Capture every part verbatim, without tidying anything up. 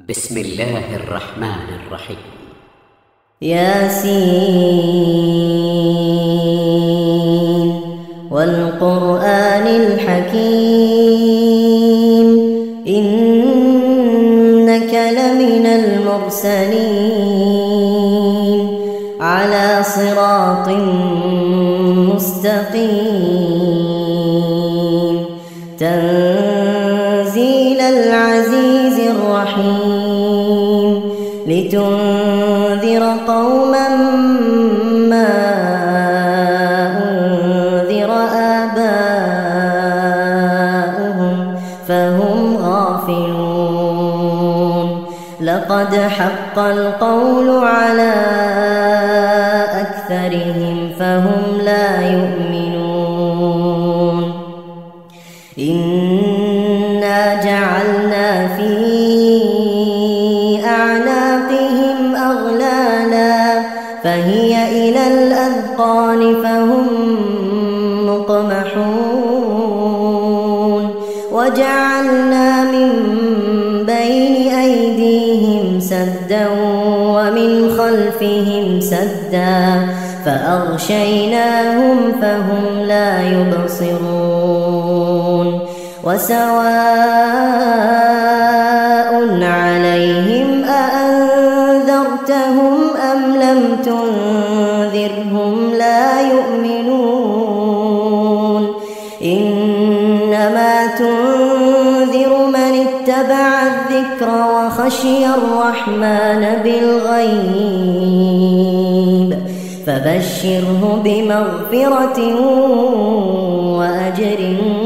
بسم الله الرحمن الرحيم. ياسين والقرآن الحكيم إنك لمن المرسلين على صراط مستقيم تنزيل العزيز الرحيم لتنذر قوما ما أنذر آباؤهم فهم غافلون لقد حق القول على أكثرهم فهم لا يؤمنون إنا جعلنا في أعناقهم أغلالا فهي إلى الأذقان فهم مقمحون وجعلنا من بين أيديهم سدا ومن خلفهم سدا فأغشيناهم فهم لا يبصرون وسواء عليهم أأنذرتهم أم لم تنذرهم لا يؤمنون إنما تنذر من اتبع الذكر وخشي الرحمن بالغيب فبشره بمغفرة وأجر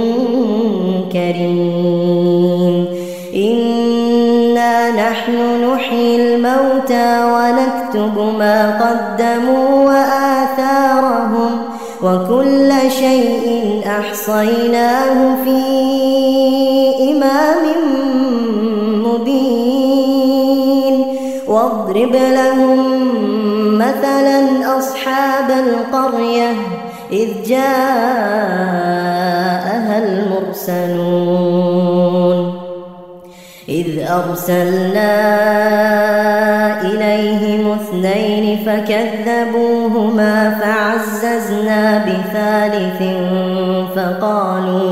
كريم إنا نحن نحيي الموتى ونكتب ما قدموا وآثارهم وكل شيء أحصيناه في إمام مبين واضرب لهم مثلا أصحاب القرية إذ جاءها المرسلون إذ أرسلنا إليهم اثنين فكذبوهما فعززنا بثالث فقالوا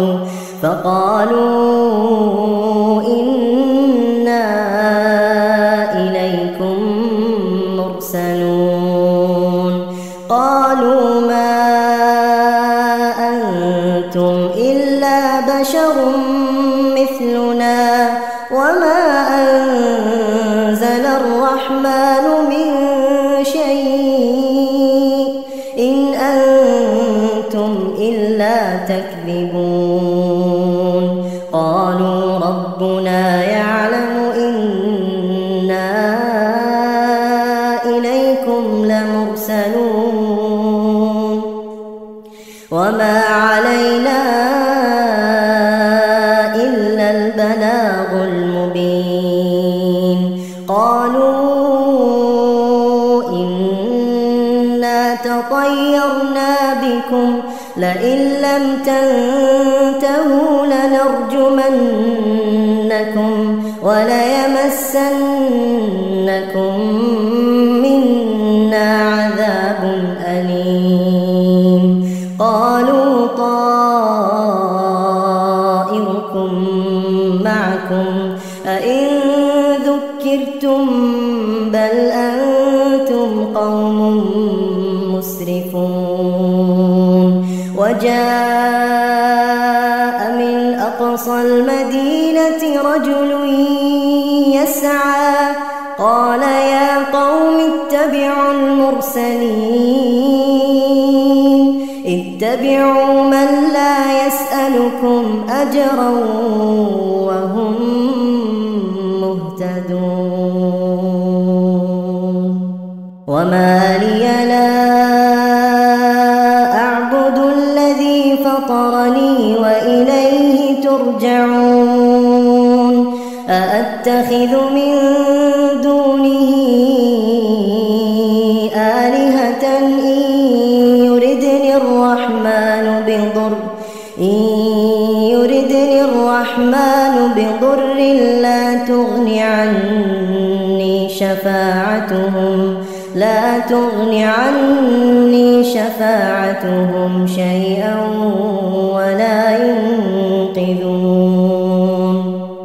فقالوا إنا إليكم مرسلون قالوا ما أنتم إلا بشر مثلنا وما أنزل الرحمن من شيء إن أنتم إلا تكذبون قالوا ربنا يعلم إنا إليكم لمرسلون وما علينا إلا البلاغ المبين قالوا إنا تطيرنا بكم لئن لم تنتهوا لنرجمنكم وليمسنكم منا عذاب أليم قالوا طائركم معكم أئن ذكرتم بل أنتم قوم مسرفون وجاء من أقصى المدينة رجل يسعى قال يا قوم اتبعوا المرسلين اتبعوا من لا يسألكم أجرا وهم مهتدون وما لي لا أعبد الذي فطرني وإليه ترجعون أأتخذ من دونه آلهة إن يردني الرحمن بضر إن يردني الرحمن بضر لا تغن عني شفاعتهم لا تغن عني شفاعتهم شيئا ولا ينقذون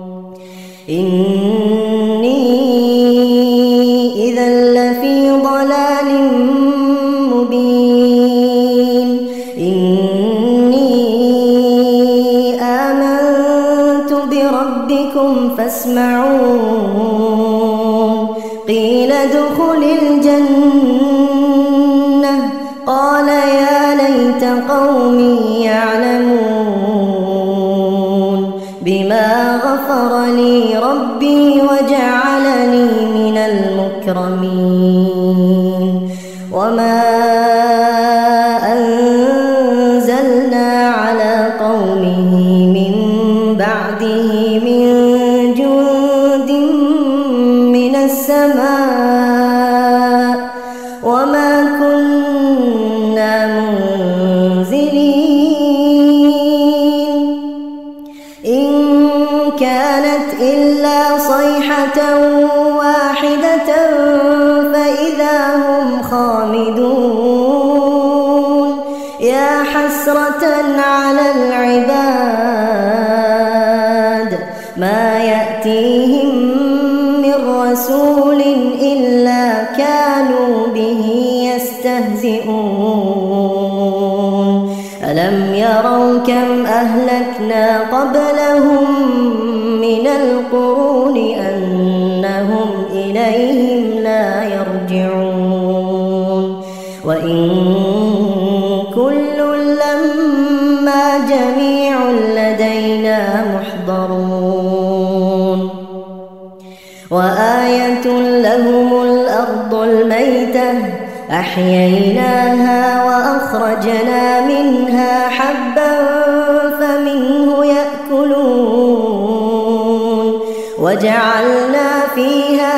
إني إذا لفي ضلال مبين إني آمنت بربكم فاسمعون قيل ادخل الجنة قال يا ليت قومي يعلمون بما غفر لي ربي وجعلني من المكرمين وما أنزلنا على قومه من بعده من جند من السماء وما كنا منزلين إن كانت إلا صيحة واحدة فإذا هم خامدون يا حسرة على العباد ما يأتيهم من رسول إلا كانوا به يستهزئون ألم يروا كم أهلكنا قبلهم من القرون أنهم إليهم لا يرجعون وإن كل لما جميع لدينا محضرون وآية لهم الأرض الميتة أحييناها وأخرجنا منها حبا فمنه يأكلون وجعلنا فيها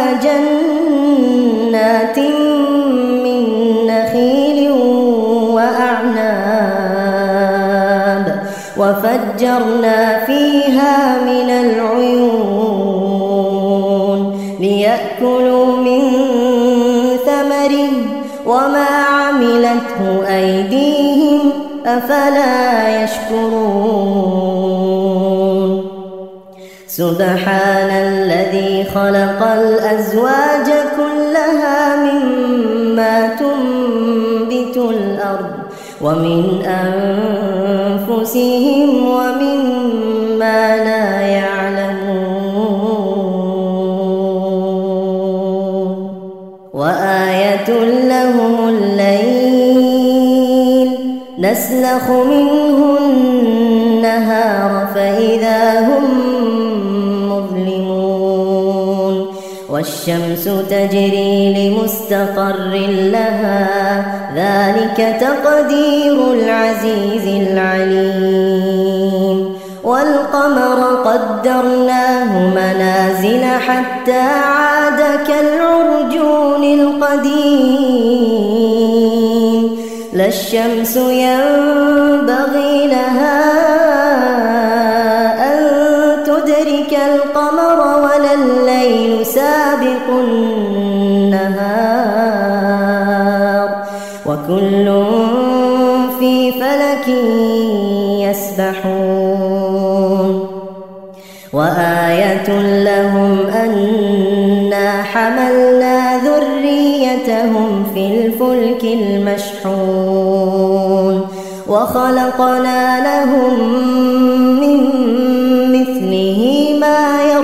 جنات من نخيل وأعناب وفجرنا فيها من العيون ليأكلوا من ثمره وما عملته أيديهم أفلا يشكرون سبحان الذي خلق الأزواج كلها مما تنبت الأرض ومن أنفسهم ومما لا يعلمون وآية لهم الليل نسلخ منه النهار فإذا هم مظلمون والشمس تجري لمستقر لها ذلك تقدير العزيز العليم والقمر قدرناه منازل حتى عاد كالعرجون القديم لا الشمس ينبغي لها أن تدرك القمر ولا الليل سابق النهار وكل في فلك يسبحون وآية لهم أنا حملنا ذريتهم في الفلك المشحون وخلقنا لهم من مثله ما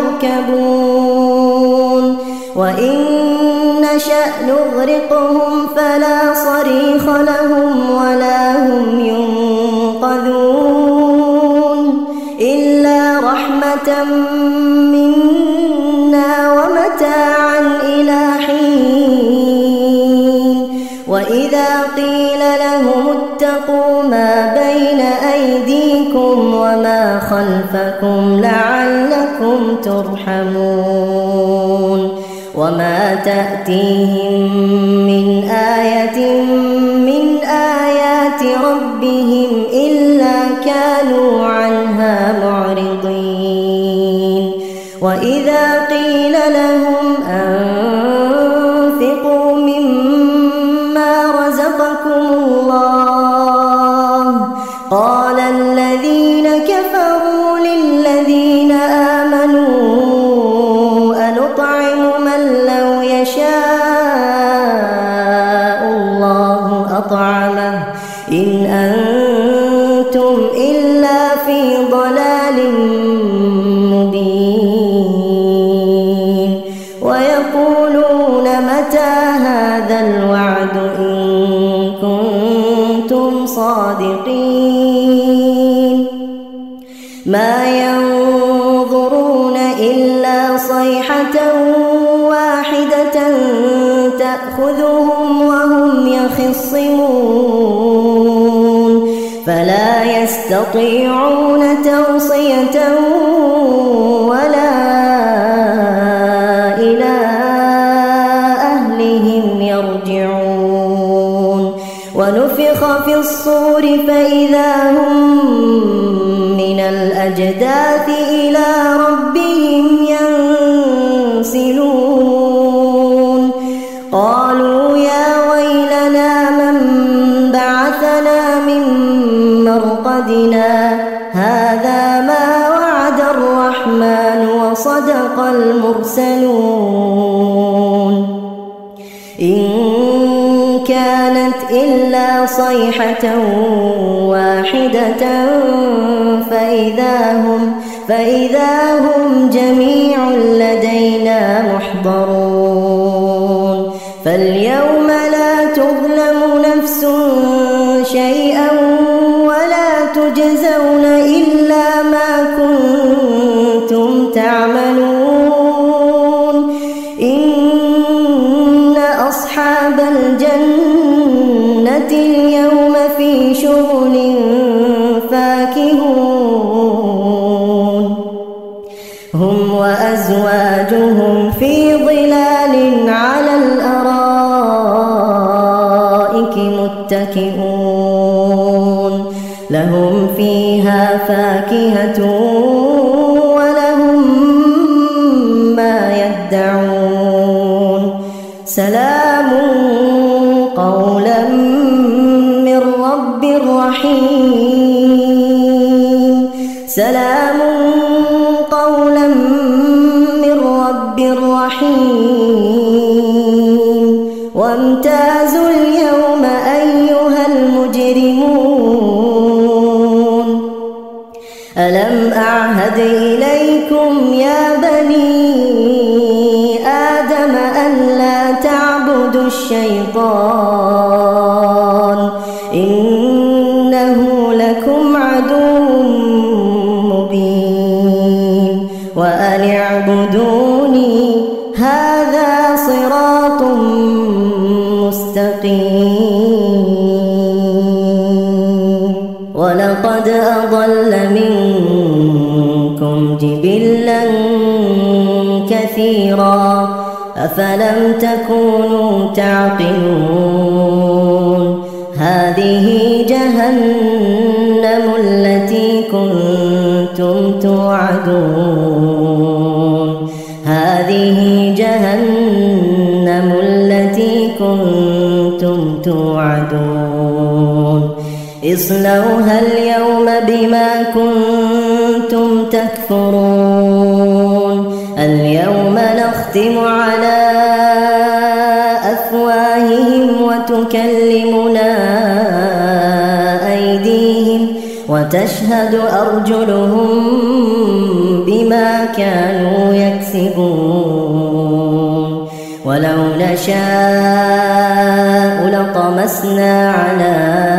يركبون وإن نشأ نغرقهم فلا صريخ لهم ولا هم ينقذون إلا رحمة منا ومتاعا إلى حين وإذا قيل لهم اتقوا ما بين أيديكم وما خلفكم لعلكم ترحمون وما تأتيهم من آية من آيات ربهم إلا كانوا عنها معرضين وإذا قيل لهم أن كفروا للذين آمنوا أنطعم من لو يشاء الله أطعمه إن أنتم إلا في ضلال مبين ويقولون متى هذا الوعد إن كنتم صادقين ما ينظرون إلا صيحة واحدة تأخذهم وهم يخصمون فلا يستطيعون توصية ولا إلى أهلهم يرجعون ونفخ في الصور فإذا هم من الأجداث إلى ربهم ينسلون قالوا يا ويلنا من بعثنا من مرقدنا هذا ما وعد الرحمن وصدق المرسلون إن كانت إلا صيحة واحدة فإذا هم, فإذا هم جميع لدينا محضرون فاليوم لا تظلم نفس شيئا ولا تجزون إلا ما كنتم تعملون إن أصحاب الجنة اليوم في شغل فاكهون هم وأزواجهم في ظلال على الأرائك متكئون لهم فيها فاكهة ولهم ما يدعون سلام قولا من رب رحيم سلام قولا من رب رحيم وامتازوا اليوم أيها المجرمون ألم أعهد إليكم يا بني آدم أن لا تعبدوا الشيطان إنه لكم عدو مبين وأن اعبدوني هذا صراط مستقيم ولقد أضل منكم جبلا كثيرا أفلم تكونوا تعقلون هذه جهنم التي كنتم توعدون هذه جهنم التي كنتم توعدون اصلوها اليوم بما كنتم تكفرون اليوم نختم على أفواههم وتكلمنا أيديهم وتشهد أرجلهم بما كانوا يكسبون ولو نشاء لطمسنا على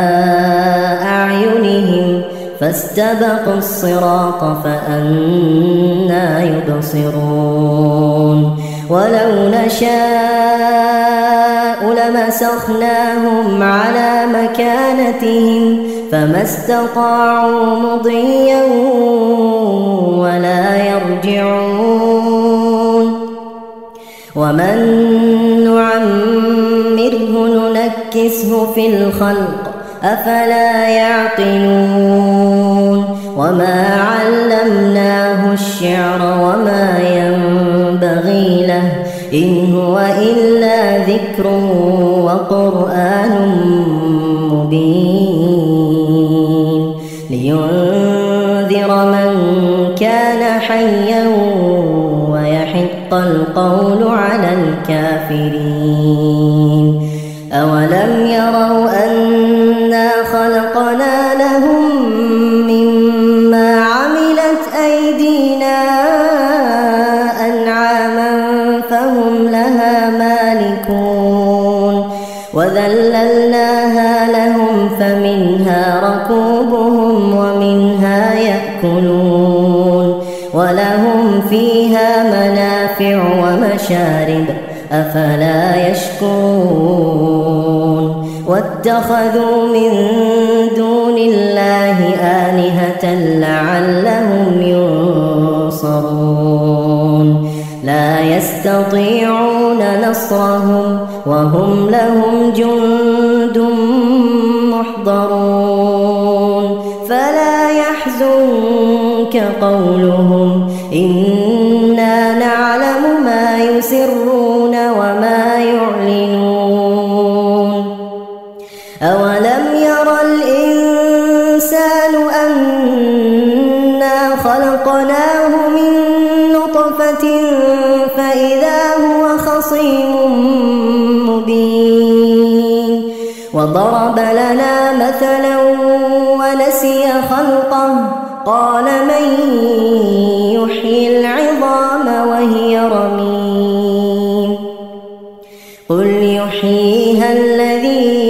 أعينهم فاستبقوا الصراط فأنى يبصرون ولو نشاء لمسخناهم على مكانتهم فما استطاعوا مضيا ولا يرجعون ومن نعمره ننكسه في الخلق أفلا يعقلون وما علمناه الشعر وما ينبغي له إن هو إلا ذكر وقرآن مبين لينذر لينذر من كان حيا ويحق القول على الكافرين. أولم يروا أنا خلقنا لهم مما عملت أيدينا أنعاما فهم لها مالكون وذللناها لهم فمنها ركوبهم ومنها يأكلون ولهم فيها منافع ومشارب أفلا يشكرون. واتخذوا من دون الله آلهة لعلهم ينصرون لا يستطيعون نصرهم وهم لهم جند محضرون. فلا يحزنك قولهم إنا نعلم ما يسرون وما يعلنون. أولم ير الإنسان أنا خلقناه من نطفة فإذا هو خصيم مبين وضرب لنا مثلا ونسي خلقه قال من يحيي العظام وهي رميم قل يحييها الذي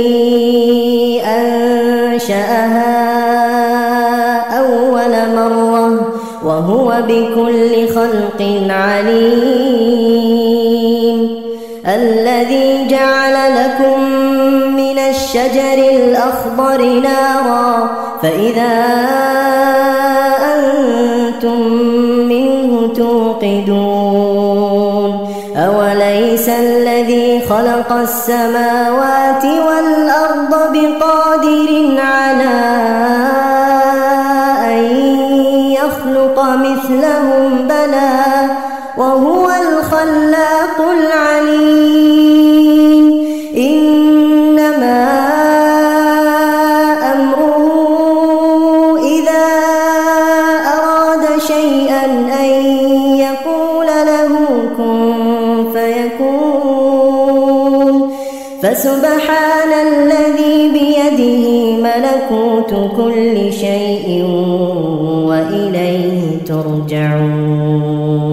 أنشأها أول مرة وهو بكل خلق عليم. الذي جعل لكم من الشجر الأخضر نارا فإذا أنتم منه توقدون. أوليس الذي خلق السماوات والأرض بقادر على أن يخلق مثلهم بلى وهو الخلاق العليم. إنما أمره إذا أراد شيئا أن يقول له كن فيكون. فسبحان الذي بيده ملكوت كل شيء وإليه ترجعون.